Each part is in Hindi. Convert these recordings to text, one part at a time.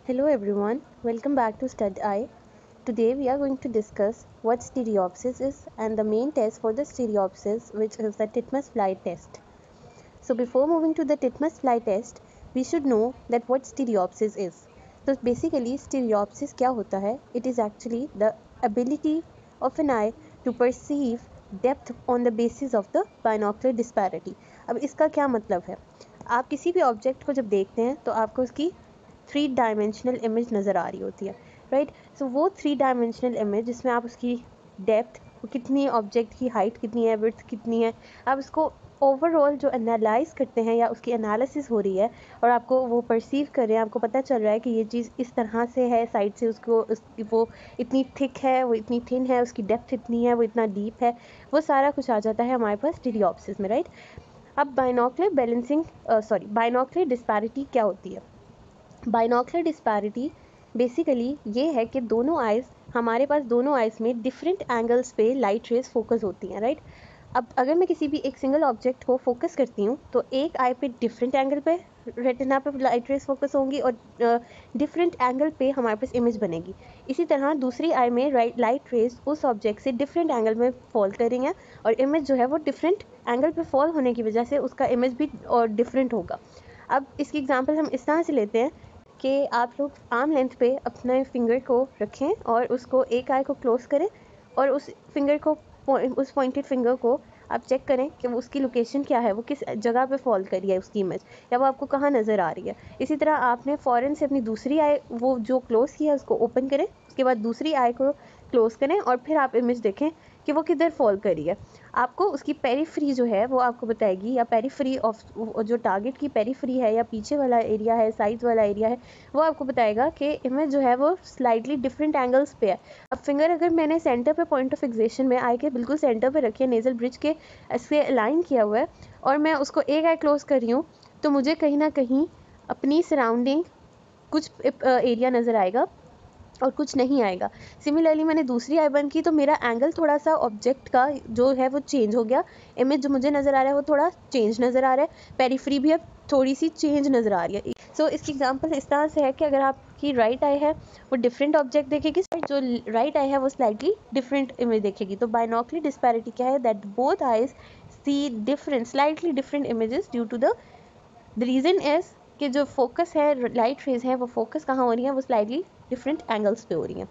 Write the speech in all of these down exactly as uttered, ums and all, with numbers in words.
Hello everyone, welcome back to StudEye. Today we are going to discuss what stereopsis is and the main test for the stereopsis, which is the Titmus fly test. So before moving to the Titmus fly test, we should know that what stereopsis is. So basically stereopsis क्या होता है? It is actually the ability of an eye to perceive depth on the basis of the binocular disparity. अब इसका क्या मतलब है? आप किसी भी ऑब्जेक्ट को जब देखते हैं तो आपको उसकी थ्री डायमेंशनल इमेज नज़र आ रही होती है, राइट. सो वो थ्री डायमेंशनल इमेज जिसमें आप उसकी डेप्थ, कितनी ऑब्जेक्ट की हाइट कितनी है, विड्थ कितनी है, आप उसको ओवरऑल जो एनालाइज करते हैं या उसकी एनालिसिस हो रही है और आपको वो परसीव कर रहे हैं, आपको पता चल रहा है कि ये चीज़ इस तरह से है, साइड से उसको उस वो इतनी थिक है, वो इतनी थिन है, उसकी डेप्थ इतनी है, वो इतना डीप है, वो सारा कुछ आ जाता है हमारे पास स्टीरियोप्सिस में, राइट. अब binocular balancing sorry binocular disparity क्या होती है? बाइनोकुलर डिस्पैरिटी बेसिकली ये है कि दोनों आइज़ हमारे पास दोनों आइज़ में डिफरेंट एंगल्स पे लाइट रेज फोकस होती हैं, राइट. अब अगर मैं किसी भी एक सिंगल ऑब्जेक्ट को फोकस करती हूँ तो एक आई पे डिफरेंट एंगल पे रेटिना पे लाइट रेज फोकस होंगी और डिफरेंट एंगल पे हमारे पास इमेज बनेगी. इसी तरह दूसरी आई में लाइट रेज उस ऑब्जेक्ट से डिफरेंट एंगल में फॉल करेंगे और इमेज जो है वो डिफरेंट एंगल पे फॉल होने की वजह से उसका इमेज भी और डिफरेंट होगा. अब इसकी एग्जांपल हम इस तरह से लेते हैं कि आप लोग आर्म लेंथ पे अपने फिंगर को रखें और उसको एक आई को क्लोज करें और उस फिंगर को उस पॉइंटेड फिंगर को आप चेक करें कि वो उसकी लोकेशन क्या है, वो किस जगह पे फॉल करी है उसकी इमेज, या वो आपको कहाँ नज़र आ रही है. इसी तरह आपने फ़ौरन से अपनी दूसरी आई वो जो क्लोज़ किया है उसको ओपन करें, उसके बाद दूसरी आई को क्लोज़ करें और फिर आप इमेज देखें कि वो किधर फॉल करी है. आपको उसकी पेरीफ्री जो है वो आपको बताएगी, या पेरीफ्री ऑफ जो टारगेट की पेरीफ्री है या पीछे वाला एरिया है, साइड वाला एरिया है, वो आपको बताएगा कि इमेज जो है वो स्लाइटली डिफरेंट एंगल्स पे है. अब फिंगर अगर मैंने सेंटर पे पॉइंट ऑफ फिक्सेशन में आई के बिल्कुल सेंटर पे रखी है, नेजल ब्रिज के ऐसे अलाइन किया हुआ है और मैं उसको एक आई क्लोज कर रही हूँ, तो मुझे कहीं ना कहीं अपनी सराउंडिंग कुछ एरिया नज़र आएगा और कुछ नहीं आएगा. सिमिलरली मैंने दूसरी आई बंद की तो मेरा एंगल थोड़ा सा ऑब्जेक्ट का जो है वो चेंज हो गया, इमेज जो मुझे नज़र आ रहा है वो थोड़ा चेंज नज़र आ रहा है, पेरीफ्री भी अब थोड़ी सी चेंज नज़र आ रही है. सो so, इसकी एग्जांपल इस तरह से है कि अगर आपकी राइट आई है वो डिफरेंट ऑब्जेक्ट देखेगी, जो राइट आई है वो स्लाइटली डिफरेंट इमेज देखेगी. तो बाइनोकुलर डिस्पैरिटी क्या है? That both eyes see different slightly different images due to the the reason is कि जो फोकस है, लाइट रेज है, वो फोकस कहाँ हो रही है, वो स्लाइटली डिफरेंट एंगल्स पे हो रही हैं.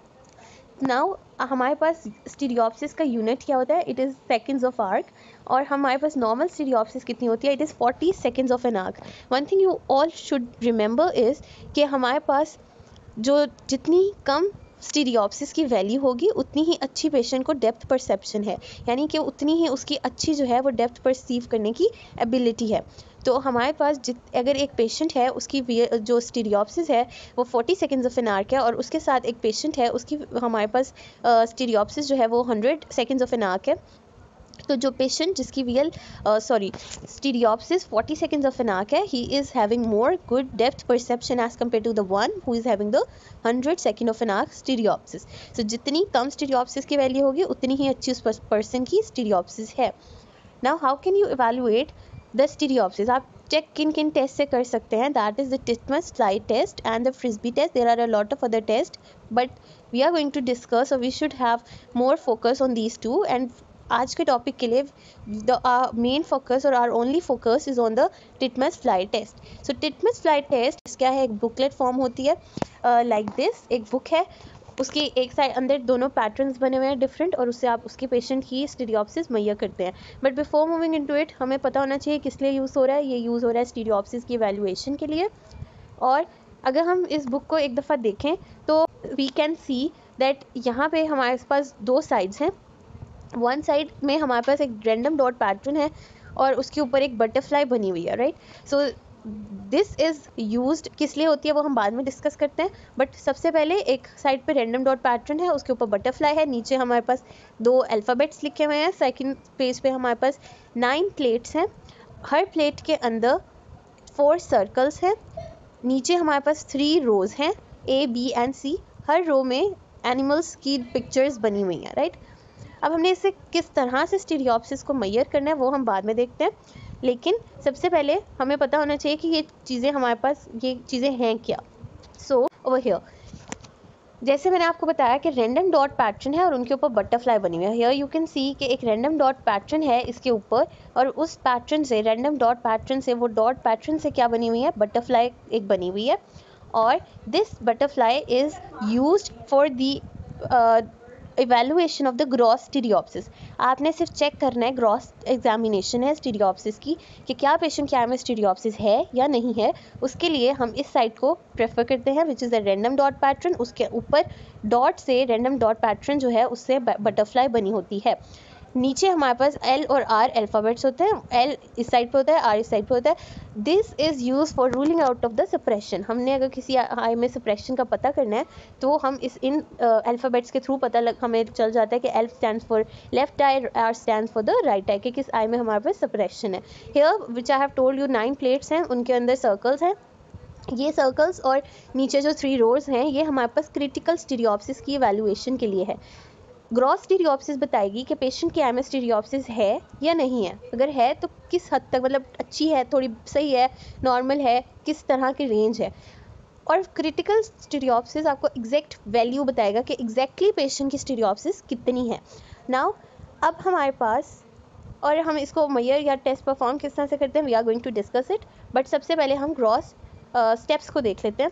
नाउ हमारे पास स्टीरियोप्सिस का यूनिट क्या होता है? It is seconds of arc. और हमारे पास नॉर्मल स्टीरियोप्सिस कितनी होती है? It is forty seconds of an arc. One thing you all should remember is कि हमारे पास जो जितनी कम स्टीरियोप्सिस की वैल्यू होगी उतनी ही अच्छी पेशेंट को डेप्थ परसेप्शन है, यानी कि उतनी ही उसकी अच्छी जो है वो डेप्थ परसीव करने की एबिलिटी है. तो हमारे पास जित अगर एक पेशेंट है उसकी जो स्टीरियोप्सिस है वो forty seconds of an arc है और उसके साथ एक पेशेंट है उसकी हमारे पास स्टीरियोप्सिस जो है वो hundred seconds of an arc है. तो जो पेशेंट जिसकी real sorry stereopsis forty seconds of an arc है, he is having more good depth perception as compare to the one who is having the hundred second of an arc stereopsis. So जितनी कम स्टीरियोप्सिस की वैल्यू होगी उतनी ही अच्छी उस पर्सन की स्टीरियोप्सिस है. Now how can you evaluate the stereopsis? आप चेक किन किन टेस्ट से कर सकते हैं? That is the Titmus fly test and the Frisbee test. There are a lot of other test but we are going to discuss और we should have more focus on these two. एंड आज के टॉपिक के लिए द मेन फोकस और our only focus is on the Titmus fly test. So Titmus fly test क्या है? एक बुकलेट फॉर्म होती है लाइक uh, दिस like एक बुक है, उसकी एक साइड अंदर दोनों पैटर्न्स बने हुए हैं डिफरेंट और उससे आप उसके पेशेंट की स्टीरियोप्सिस मुहैया करते हैं. But before moving into it हमें पता होना चाहिए किस लिए यूज़ हो रहा है. ये यूज़ हो रहा है स्टीरियोप्सिस की वैल्यूएशन के लिए. और अगर हम इस बुक को एक दफ़ा देखें तो वी कैन सी दैट यहाँ पे हमारे पास दो साइड्स हैं. वन साइड में हमारे पास एक रैंडम डॉट पैटर्न है और उसके ऊपर एक बटरफ्लाई बनी हुई है, right. So this is used किस लिए होती है वो हम बाद में डिस्कस करते हैं. बट सबसे पहले एक साइड पे रैंडम डॉट पैटर्न है, उसके ऊपर बटरफ्लाई है, नीचे हमारे पास दो अल्फ़ाबेट्स लिखे हुए हैं. सेकंड पेज पे हमारे पास नाइन प्लेट्स हैं, हर प्लेट के अंदर फोर सर्कल्स हैं. नीचे हमारे पास थ्री रोज़ हैं, ए बी एंड सी. हर रो में एनिमल्स की पिक्चर्स बनी हुई हैं, राइट. अब हमने इसे किस तरह से स्टीरियोप्सिस को मेजर करना है वो हम बाद में देखते हैं, लेकिन सबसे पहले हमें पता होना चाहिए कि ये चीज़ें हमारे पास ये चीज़ें हैं क्या. सो ओवर हियर जैसे मैंने आपको बताया कि रैंडम डॉट पैटर्न है और उनके ऊपर बटरफ्लाई बनी हुई है। हियर यू कैन सी कि एक रैंडम डॉट पैटर्न है इसके ऊपर, और उस पैटर्न से, रैंडम डॉट पैटर्न से, वो डॉट पैटर्न से क्या बनी हुई है, बटरफ्लाई एक बनी हुई है। और this butterfly is used for the evaluation of the gross stereopsis. आपने सिर्फ चेक करना है, ग्रॉस एग्जामिनेशन है स्टीरियोप्सिस की, कि क्या पेशेंट के आई में स्टीरियोप्सिस है या नहीं है। उसके लिए हम इस साइट को प्रेफर करते हैं, which is the random dot pattern. उसके ऊपर डॉट से, रैंडम डॉट पैटर्न जो है उससे बटरफ्लाई बनी होती है। नीचे हमारे पास एल और आर अल्फ़ाबेट्स होते हैं, एल इस साइड पे होता है, आर इस साइड पे होता है। This is use for ruling out of the suppression. हमने अगर किसी आई में सप्रेशन का पता करना है तो हम इस इन अल्फ़ाबेट्स के थ्रू पता लग हमें चल जाता है कि L stands for left eye, R stands for the right eye, कि किस आई में हमारे पास सप्रेशन है। Here which eye have told you nine plates हैं, उनके अंदर सर्कल्स हैं। ये सर्कल्स और नीचे जो थ्री रोज हैं ये हमारे पास क्रिटिकल स्टीरियोप्सिस की इवैल्यूएशन के लिए है। ग्रॉस स्टीरियोप्सिस बताएगी कि पेशेंट की आई में स्टीरियोप्सिस है या नहीं है। अगर है तो किस हद तक, मतलब अच्छी है, थोड़ी सही है, नॉर्मल है, किस तरह की रेंज है। और क्रिटिकल स्टीरियोप्सिस आपको एग्जैक्ट वैल्यू बताएगा कि एग्जैक्टली पेशेंट की स्टीरियोप्सिस कितनी है। नाउ अब हमारे पास, और हम इसको मेजर या टेस्ट परफॉर्म किस तरह से करते हैं, we are going to discuss it. But सबसे पहले हम ग्रॉस स्टेप्स uh, को देख लेते हैं।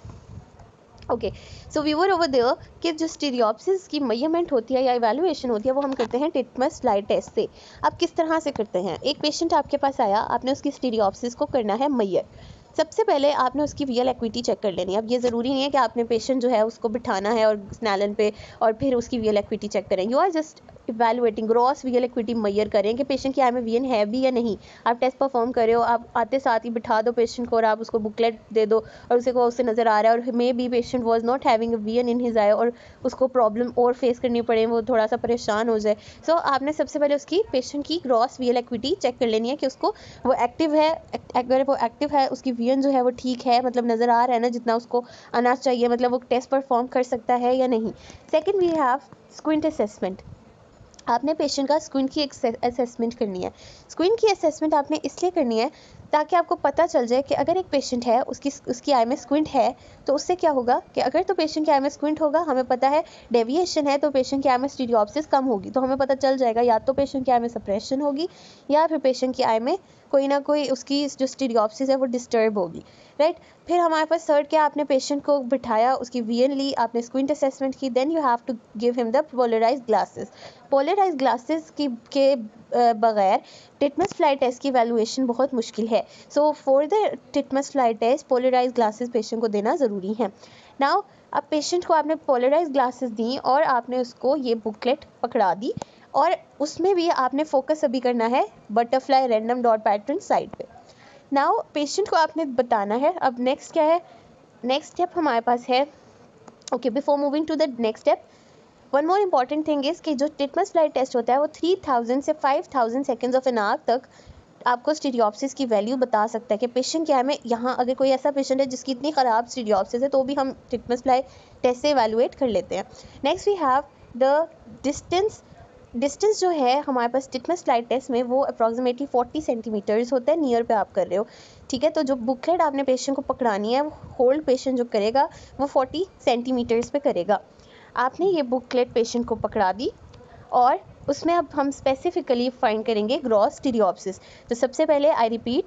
Okay, so we were over there कि जो स्टीरियोप्सिस की मेजरमेंट होती है या इवैल्यूएशन होती है वो हम करते हैं टिटमस फ्लाई टेस्ट से। अब किस तरह से करते हैं, एक पेशेंट आपके पास आया, आपने उसकी स्टीरियोप्सिस को करना है मेजर। सबसे पहले आपने उसकी वीएल एक्विटी चेक कर लेनी है। अब ये ज़रूरी नहीं है कि आपने पेशेंट जो है उसको बिठाना है और स्नैलन पे और फिर उसकी वीएल एक्विटी चेक करें। You are just evaluating, gross VL acuity measure करें कि पेशेंट की आई में वीएन है भी या नहीं। आप टेस्ट परफॉर्म कर रहे हो, आप आते साथ ही बिठा दो पेशेंट को और आप उसको बुकलेट दे दो और उसे को उससे नज़र आ रहा है और maybe patient was not having VN in his eye और उसको प्रॉब्लम और फेस करनी पड़े, वो थोड़ा सा परेशान हो जाए। सो so, आपने सबसे पहले उसकी पेशेंट की ग्रॉस वीएल एक्विटी चेक कर लेनी है कि उसको वो एक्टिव है, अगर वो एक्टिव है, उसकी वीएन जो है वो ठीक है, मतलब नज़र आ रहा है ना जितना उसको आना चाहिए, मतलब वो टेस्ट परफॉर्म कर सकता है या नहीं। Second we have squint assessment. आपने पेशेंट का स्क्विंट की असेसमेंट करनी है। स्क्विंट की असेसमेंट आपने इसलिए करनी है ताकि आपको पता चल जाए कि अगर एक पेशेंट है, उसकी उसकी आई में स्क्विंट है, तो उससे क्या होगा कि अगर तो पेशेंट की आई में स्क्विंट होगा, हमें पता है डेविएशन है, तो पेशेंट की आई में स्टीरियोप्सिस कम होगी, तो हमें पता चल जाएगा या तो पेशेंट की आई में सप्रेशन होगी या फिर पेशेंट की आई में कोई ना कोई उसकी जो स्टीरियोप्सिस है वो डिस्टर्ब होगी, राइट। फिर हमारे पास थर्ड क्या, आपने पेशेंट को बिठाया, उसकी वीएन ली, आपने स्क्विंट असेसमेंट की, then you have to give him the polarized glasses. Polarized glasses की के बगैर टिटमस फ्लाई टेस्ट की वैल्यूएशन बहुत मुश्किल है। So for the Titmus fly test polarized glasses patient को देना ज़रूरी है। नाउ अब पेशेंट को आपने पोलराइज्ड ग्लासेस दी और आपने उसको ये बुकलेट पकड़ा दी और उसमें भी आपने फोकस अभी करना है butterfly random dot pattern side पे। नाउ पेशेंट को आपने बताना है। अब नेक्स्ट क्या है, नेक्स्ट स्टेप हमारे पास है, okay before moving to the next step, one more important thing is कि जो टिटमस फ्लाई टेस्ट होता है वो थ्री थाउजेंड से five thousand seconds of an hour तक आपको स्टीरियोप्सिस की वैल्यू बता सकता है कि पेशेंट क्या है। में यहाँ अगर कोई ऐसा पेशेंट है जिसकी इतनी ख़राब स्टीरियोप्सिस है तो भी हम टिटमस फ्लाई टेस्ट से इवैल्यूएट कर लेते हैं। Next we have the distance. Distance जो है हमारे पास टिटमस फ्लाई टेस्ट में वो अप्रॉक्सीमेटली फोर्टी सेंटीमीटर्स होता है, नियर पे आप कर रहे हो, ठीक है। तो जो बुकलेट आपने पेशेंट को पकड़ानी है, होल्ड पेशेंट जो करेगा वो फोर्टी सेंटीमीटर्स पे करेगा। आपने ये बुकलेट पेशेंट को पकड़ा दी और उसमें अब हम स्पेसिफिकली फाइंड करेंगे ग्रॉस स्टीरियोप्सिस। तो सबसे पहले I repeat,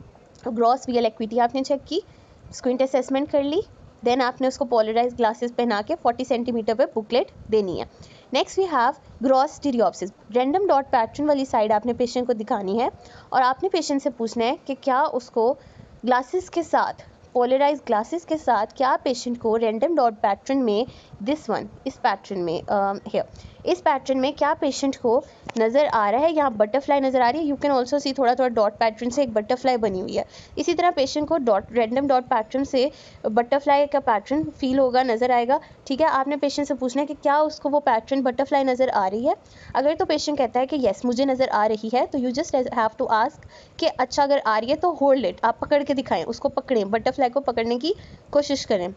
gross VL acuity आपने चेक की, स्क्विंट असेसमेंट कर ली, देन आपने उसको पोलराइज्ड ग्लासेस पहना के फोर्टी सेंटीमीटर पे बुकलेट देनी है। Next we have gross stereopsis. Random dot pattern वाली साइड आपने पेशेंट को दिखानी है और आपने पेशेंट से पूछना है कि क्या उसको ग्लासेस के साथ, पोलराइज्ड ग्लासेस के साथ, क्या पेशेंट को रैंडम डॉट पैटर्न में, दिस वन, इस पैटर्न में हियर uh, इस पैटर्न में क्या पेशेंट को नज़र आ रहा है, यहाँ बटरफ्लाई नज़र आ रही है। यू कैन ऑल्सो सी थोड़ा थोड़ा डॉट पैटर्न से एक बटरफ्लाई बनी हुई है। इसी तरह पेशेंट को डॉट रैंडम डॉट पैटर्न से बटरफ्लाई का पैटर्न फील होगा, नज़र आएगा, ठीक है। आपने पेशेंट से पूछना है कि क्या उसको वो पैटर्न बटरफ्लाई नज़र आ रही है। अगर तो पेशेंट कहता है कि येस मुझे नज़र आ रही है, तो you just have to ask कि अच्छा अगर आ रही है तो होल्ड इट, आप पकड़ के दिखाएं, उसको पकड़ें, बटरफ्लाई को पकड़ने की कोशिश करें।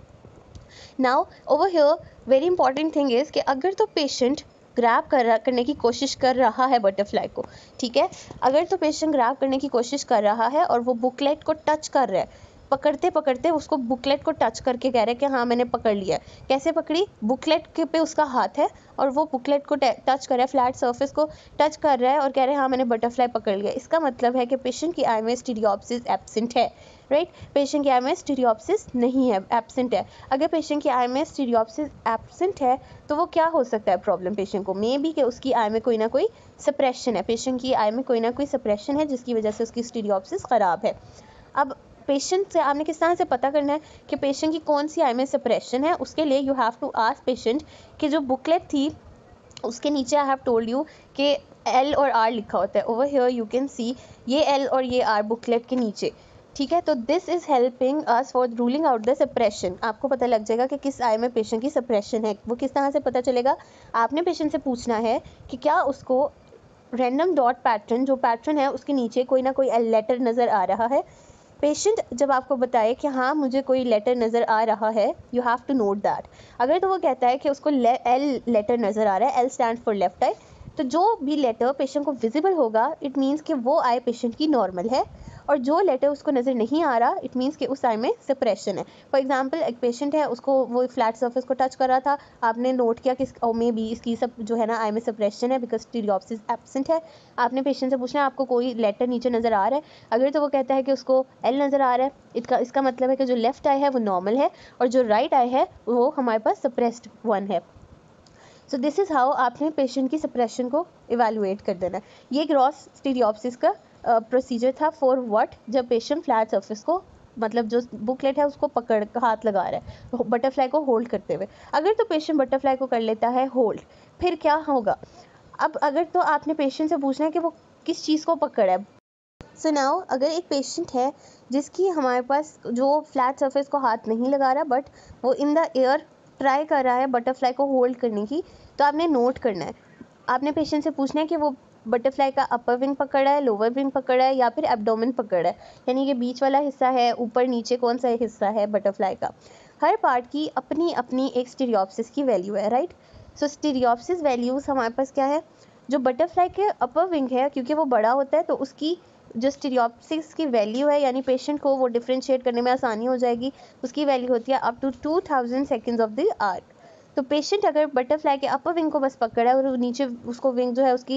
Now over here very important thing is कि अगर तो पेशेंट ग्रैब कर करने की कोशिश कर रहा है बटरफ्लाई को, ठीक है, अगर तो पेशेंट ग्रैब करने की कोशिश कर रहा है और वो बुकलेट को टच कर रहा है, पकड़ते पकड़ते उसको बुकलेट को टच करके कह रहा है कि हाँ मैंने पकड़ लिया है। कैसे पकड़ी? बुकलेट के पे उसका हाथ है और वो बुकलेट को टच कर रहा है, फ्लैट सरफेस को टच कर रहा है और कह रहे हैं हाँ मैंने बटरफ्लाई पकड़ लिया। इसका मतलब है कि पेशेंट की आई में स्टीरियोप्सिस एब्सेंट है, राइट। पेशेंट की आई में स्टीरियोप्सिस नहीं है, एब्सेंट है। अगर पेशेंट की आई में स्टीरियोप्सिस एब्सेंट है तो वो क्या हो सकता है प्रॉब्लम पेशेंट को? मे बी कि उसकी आई में कोई ना कोई सप्रेशन है, पेशेंट की आई में कोई ना कोई सप्रेशन है जिसकी वजह से उसकी स्टीरियोप्सिस ख़राब है। अब पेशेंट से आपने किस तरह से पता करना है कि पेशेंट की कौन सी आई में सप्रेशन है? उसके लिए you have to ask patient कि जो बुकलेट थी उसके नीचे आई हैव टोल्ड यू कि एल और आर लिखा होता है। Over here you can see ये एल और ये आर बुकलेट के नीचे, ठीक है। तो this is helping us for ruling out the suppression. आपको पता लग जाएगा कि किस आई में पेशेंट की सप्रेशन है। वो किस तरह से पता चलेगा? आपने पेशेंट से पूछना है कि क्या उसको रैंडम डॉट पैटर्न, जो पैटर्न है उसके नीचे कोई ना कोई लेटर नज़र आ रहा है। पेशेंट जब आपको बताए कि हाँ मुझे कोई लेटर नज़र आ रहा है, you have to note that. अगर तो वो कहता है कि उसको एल लेटर नज़र आ रहा है, L stand for left eye, तो जो भी लेटर पेशेंट को विजिबल होगा इट मीन्स कि वो आई पेशेंट की नॉर्मल है, और जो लेटर उसको नज़र नहीं आ रहा इट मीन्स कि उस आई में सप्रेशन है। फॉर एग्जांपल एक पेशेंट है, उसको वो फ्लैट सरफेस को टच कर रहा था, आपने नोट किया कि ओ मे बी इसकी सब जो है ना आई में सप्रेशन है बिकॉज स्टीरियोप्सिस एब्सेंट है। आपने पेशेंट से पूछना है आपको कोई लेटर नीचे नज़र आ रहा है? अगर तो वो कहता है कि उसको एल नज़र आ रहा है, इसका इसका मतलब है कि जो लेफ्ट आई है वो नॉर्मल है और जो राइट आई है वो हमारे पास सप्रेस्ड वन है। सो दिस इज़ हाउ आपने पेशेंट की सप्रेशन को इवेलुएट कर देना है। ये ग्रॉस स्टीरियोप्सिस का प्रोसीजर uh, था फॉर व्हाट, जब पेशेंट फ्लैट सरफेस को मतलब जो बुकलेट है उसको पकड़ हाथ लगा रहा है बटरफ्लाई को होल्ड करते हुए। अगर तो पेशेंट बटरफ्लाई को कर लेता है होल्ड, फिर क्या होगा? अब अगर तो आपने पेशेंट से पूछना है कि वो किस चीज़ को पकड़ा है। सो so नाउ अगर एक पेशेंट है जिसकी हमारे पास जो फ्लैट सरफेस को हाथ नहीं लगा रहा बट वो इन द एयर ट्राई कर रहा है बटरफ्लाई को होल्ड करने की, तो आपने नोट करना है। आपने पेशेंट से पूछना है कि वो बटरफ्लाई का अपर विंग पकड़ा है, लोअर विंग पकड़ा है या फिर एब्डोमेन पकड़ा है, यानी कि बीच वाला हिस्सा है, ऊपर नीचे कौन सा हिस्सा है बटरफ्लाई का। हर पार्ट की अपनी अपनी एक स्टीरियोप्सिस की वैल्यू है, राइट। सो स्टीरियोप्सिस वैल्यूज हमारे पास क्या है? जो बटरफ्लाई के अपर विंग है क्योंकि वो बड़ा होता है तो उसकी जो स्टीरियोप्सिस की वैल्यू है, यानी पेशेंट को वो डिफ्रेंशिएट करने में आसानी हो जाएगी, उसकी वैल्यू होती है up to two thousand seconds of the arc. तो पेशेंट अगर बटरफ्लाई के अपर विंग को बस पकड़ा है और नीचे उसको विंग जो है उसकी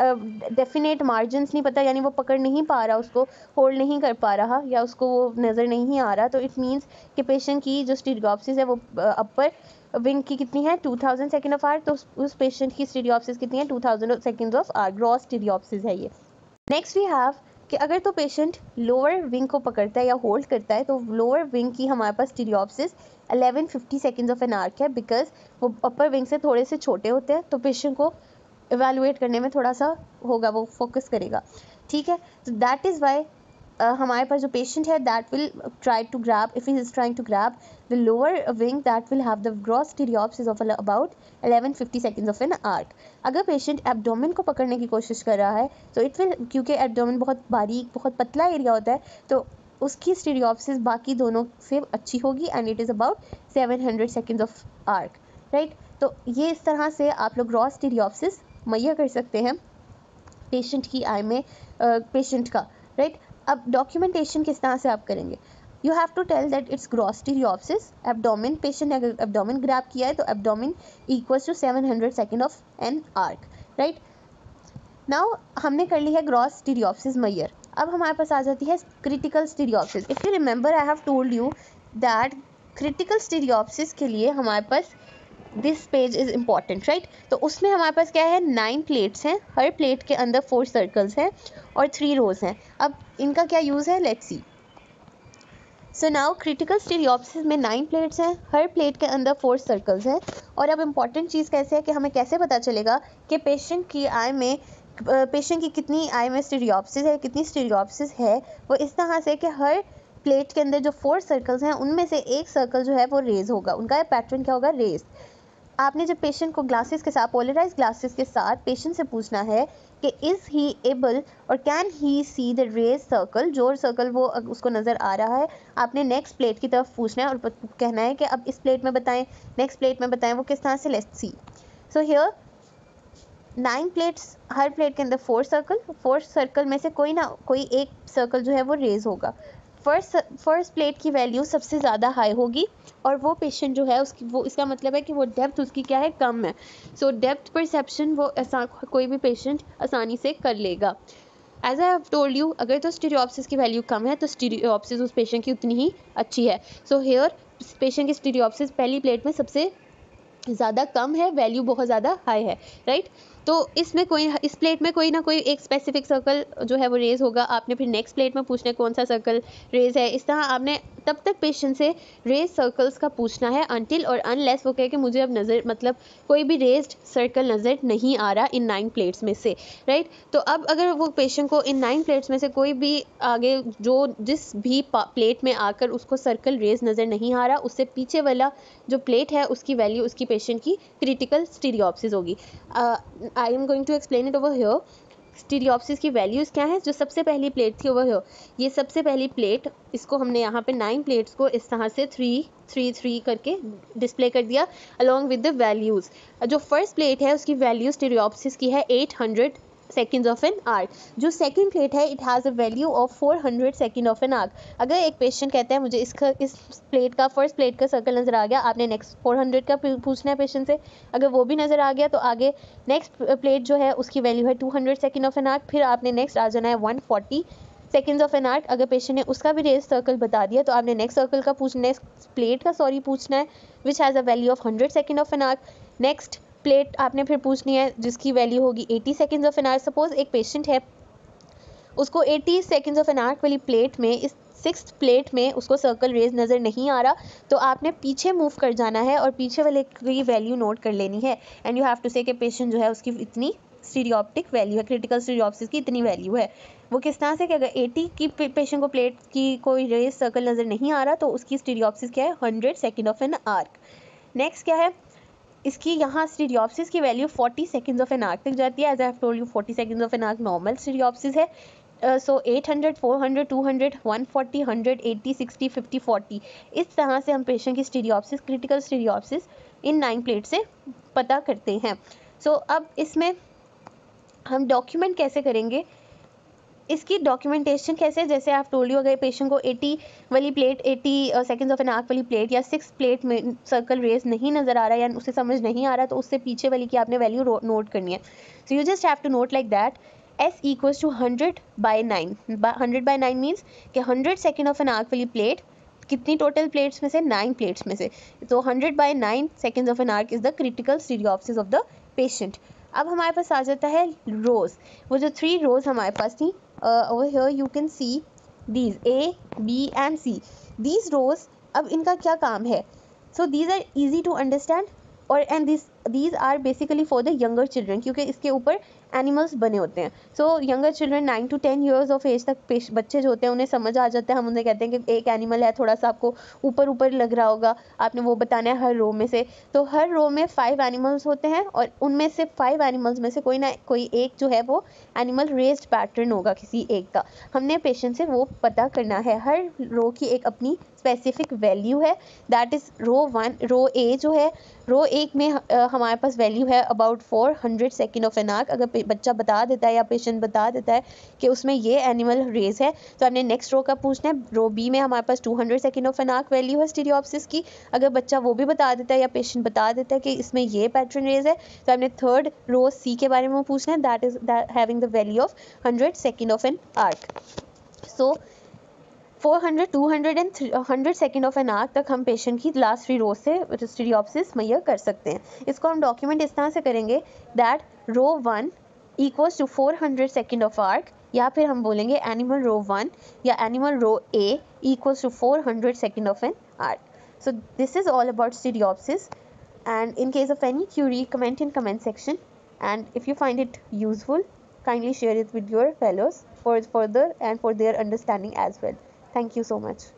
डेफिनेट मार्जिन्स नहीं पता, यानी वो पकड़ नहीं पा रहा, उसको होल्ड नहीं कर पा रहा या उसको वो नज़र नहीं आ रहा, तो इट मीन्स कि पेशेंट की जो स्टीरियोप्सिस है वो अपर विंग की कितनी है? Two thousand second of arc. तो उस, उस पेशेंट की स्टीरियोप्सिस कितनी है? Two thousand second of arc. Gross stereopsis है ये। नेक्स्ट वी हैव कि अगर तो पेशेंट लोअर विंग को पकड़ता है या होल्ड करता है तो लोअर विंग की हमारे पास stereopsis eleven fifty seconds of an arc है, बिकॉज वो अपर विंग से थोड़े से छोटे होते हैं, तो पेशेंट को इवेलुएट करने में थोड़ा सा होगा, वो फोकस करेगा, ठीक है। तो दैट इज़ वाई Uh, हमारे पास जो पेशेंट है that will try to grab, if he is trying to grab the lower wing that will have the gross stereopsis of about eleven fifty seconds of an arc. अगर पेशेंट एब्डोमेन को पकड़ने की कोशिश कर रहा है तो इट विल, क्योंकि एब्डोमेन बहुत बारीक बहुत पतला एरिया होता है, तो उसकी स्टीरियोप्सिस बाकी दोनों से अच्छी होगी and it is about seven hundred seconds of arc, right. तो ये इस तरह से आप लोग ग्रॉस स्टीरियोप्सिस मुहैया कर सकते हैं पेशेंट की आई में, पेशेंट uh, का, राइट। अब डॉक्यूमेंटेशन किस तरह से आप करेंगे? You have to tell that it's gross stereopsis abdomen, patient ने अगर एब्डोमेन ग्रैब किया है तो abdomen equals to seven hundred second of an arc, right. Now हमने कर ली है ग्रॉस स्टीरियोप्सिस मैयर। अब हमारे पास आ जाती है critical stereopsis. If you remember I have told you that critical stereopsis के लिए हमारे पास this page is important, right. तो उसमें हमारे पास क्या है? नाइन प्लेट्स हैं, हर प्लेट के अंदर फोर सर्कल्स हैं और थ्री रोज हैं। अब इनका क्या यूज़ है? Let's see. So now critical stereopsis में नाइन प्लेट्स हैं, हर प्लेट के अंदर फोर सर्कल्स हैं। और अब इम्पॉर्टेंट चीज़ कैसे है कि हमें कैसे पता चलेगा कि पेशेंट की आई में पेशेंट की कितनी आई में स्टीरियोप्सिस है, कितनी स्टीरियोप्सिस है? वो इस तरह से कि हर प्लेट के अंदर जो फोर सर्कल्स हैं उनमें से एक सर्कल जो है वो रेज होगा, उनका पैटर्न क्या होगा? रेज। आपने जब पेशेंट को ग्लासेस के साथ, पोलराइज ग्लासेस के साथ पेशेंट से पूछना है कि इज़ ही एबल और can he see the raised circle, जो सर्कल वो उसको नज़र आ रहा है, आपने नेक्स्ट प्लेट की तरफ पूछना है और कहना है कि अब इस प्लेट में बताएं, नेक्स्ट प्लेट में बताएं, वो किस तरह से? Let's see. So here nine plates, हर प्लेट के अंदर फोर सर्कल, फोर सर्कल में से कोई ना कोई एक सर्कल जो है वो रेज होगा। फर्स्ट फर्स्ट प्लेट की वैल्यू सबसे ज़्यादा हाई होगी और वो पेशेंट जो है उसकी वो इसका मतलब है कि वो डेप्थ उसकी क्या है, कम है। सो डेप्थ परसेप्शन वो आसान कोई भी पेशेंट आसानी से कर लेगा। As I have told you, अगर तो स्टीरियोप्सिस की वैल्यू कम है तो स्टीरियोप्सिस उस पेशेंट की उतनी ही अच्छी है। सो हेयर पेशेंट की स्टीरियोप्सिस पहली प्लेट में सबसे ज़्यादा कम है, वैल्यू बहुत ज़्यादा हाई है, राइट। तो इसमें कोई इस प्लेट में कोई ना कोई एक स्पेसिफिक सर्कल जो है वो रेज होगा। आपने फिर नेक्स्ट प्लेट में पूछना है कौन सा सर्कल रेज है। इस तरह आपने तब तक पेशेंट से रेज सर्कल्स का पूछना है अनटिल और अनलेस वो कहे कि मुझे अब नज़र मतलब कोई भी रेज्ड सर्कल नज़र नहीं आ रहा इन नाइन प्लेट्स में से, राइट। तो अब अगर वो पेशेंट को इन नाइन प्लेट्स में से कोई भी आगे जो जिस भी प्लेट में आकर उसको सर्कल रेज नज़र नहीं आ रहा, उससे पीछे वाला जो प्लेट है उसकी वैल्यू उसकी पेशेंट की क्रिटिकल स्टीरियोप्सिस होगी। I am going to explain it over here. Stereopsis की वैल्यूज़ क्या है। जो सबसे पहली प्लेट थी ओवर हियर, ये सबसे पहली प्लेट, इसको हमने यहाँ पे नाइन प्लेट्स को इस तरह से थ्री थ्री थ्री करके डिस्प्ले कर दिया अलॉन्ग विद द वैल्यूज़। जो फर्स्ट प्लेट है उसकी वैल्यू स्टीरियोप्सिस की है eight hundred seconds of an arc. जो सेकंड प्लेट है it has a value of four hundred second of an arc. अगर एक पेशेंट कहता है मुझे इसका इस प्लेट का फर्स्ट प्लेट का सर्कल नज़र आ गया, आपने नेक्स्ट फोर हंड्रेड का पूछना है पेशेंट से। अगर वो भी नज़र आ गया तो आगे नेक्स्ट प्लेट जो है उसकी वैल्यू है two hundred second of an arc. फिर आपने नेक्स्ट आ जाना है one forty seconds of an arc. अगर पेशेंट ने उसका भी रेज सर्कल बता दिया तो आपने नेक्स्ट सर्कल का पूछना नेक्स्ट प्लेट का सॉरी पूछना है which has a value of hundred second of an arc. Next plate आपने फिर पूछनी है जिसकी वैल्यू होगी eighty seconds of an arc. Suppose एक पेशेंट है उसको eighty seconds of an arc वाली प्लेट में इस सिक्स्थ प्लेट में उसको सर्कल रेज नज़र नहीं आ रहा, तो आपने पीछे मूव कर जाना है और पीछे वाले की वैल्यू नोट कर लेनी है। एंड यू हैव टू से कि पेशेंट जो है उसकी इतनी स्टीरियोप्टिक वैल्यू है, क्रिटिकल स्टीरियोप्सिस की इतनी वैल्यू है। वो किस तरह से कि अगर एटी की पेशेंट को प्लेट की कोई रेज सर्कल नज़र नहीं आ रहा तो उसकी स्टीरियोप्सिस क्या है, hundred second of an arc. Next क्या है, इसकी यहाँ स्टीरियोप्सिस की value forty seconds of an arc तक जाती है। As I have told you forty seconds of an arc normal stereopsis है। So eight hundred, four hundred, two hundred, one forty, hundred, eighty, sixty, fifty, forty, इस तरह से हम पेशेंट की स्टीरियोप्सिस क्रिटिकल स्टीरियोप्सिस इन नाइन प्लेट से पता करते हैं। सो so, अब इसमें हम डॉक्यूमेंट कैसे करेंगे, इसकी डॉक्यूमेंटेशन कैसे, जैसे आप टोल्ड यू अगर पेशेंट को एटी वाली plate eighty seconds of an arc वाली प्लेट या सिक्स प्लेट में सर्कल रेस नहीं नज़र आ रहा है या उसे समझ नहीं आ रहा तो उससे पीछे वाली की आपने वैल्यू नोट करनी है। So you just have to note like that S equals to hundred by nine. Hundred by nine means कि hundred second of an arc वाली प्लेट कितनी टोटल प्लेट्स में से, नाइन प्लेट्स में से। तो hundred by nine seconds of an arc is the critical stereopsis of the patient. अब हमारे पास आ जाता है रोज। वो जो थ्री रोज हमारे पास थी, over here you can see these A B and C, these rows. अब इनका क्या काम है, so these are easy to understand और and this these are basically for the younger children, क्योंकि इसके ऊपर एनिमल्स बने होते हैं। So younger children nine to ten years of age तक बच्चे जो होते हैं उन्हें समझ आ जाता है। हम उन्हें कहते हैं कि एक एनिमल है, थोड़ा सा आपको ऊपर ऊपर लग रहा होगा, आपने वो बताना है हर रो में से। तो हर रो में फाइव एनिमल्स होते हैं और उनमें से फाइव एनिमल्स में से कोई ना कोई एक जो है वो एनिमल रेस्ड पैटर्न होगा किसी एक का। हमने पेशेंट से वो पता करना है। हर रो की एक अपनी स्पेसिफिक वैल्यू है, that is row one. Row A जो है, रो एक में uh, हमारे पास वैल्यू है about four hundred second of an arc. अगर बच्चा बता देता है या पेशेंट बता देता है कि उसमें ये एनिमल रेज है तो हमने नेक्स्ट रो का पूछना है। रो बी में हमारे पास two hundred second of an arc value है स्टीरियोप्सिस की। अगर बच्चा वो भी बता देता है या पेशेंट बता देता है कि इसमें ये पैटर्न रेज है तो हमने थर्ड रो सी के बारे में पूछना है, that is having the value of hundred second of an arc. So four hundred, two hundred and hundred second of an arc तक हम पेशेंट की लास्ट थ्री रो से स्टीरियोप्सिस मैयर कर सकते हैं। इसको हम डॉक्यूमेंट इस तरह से करेंगे that row one equals to four hundred second of arc, या फिर हम बोलेंगे एनिमल रो वन या animal row A equals to four hundred second of an arc. So this is all about stereopsis, and in case of any query, comment in comment section, and if you find it useful, kindly share it with your fellows for further and for their understanding as well. Thank you so much.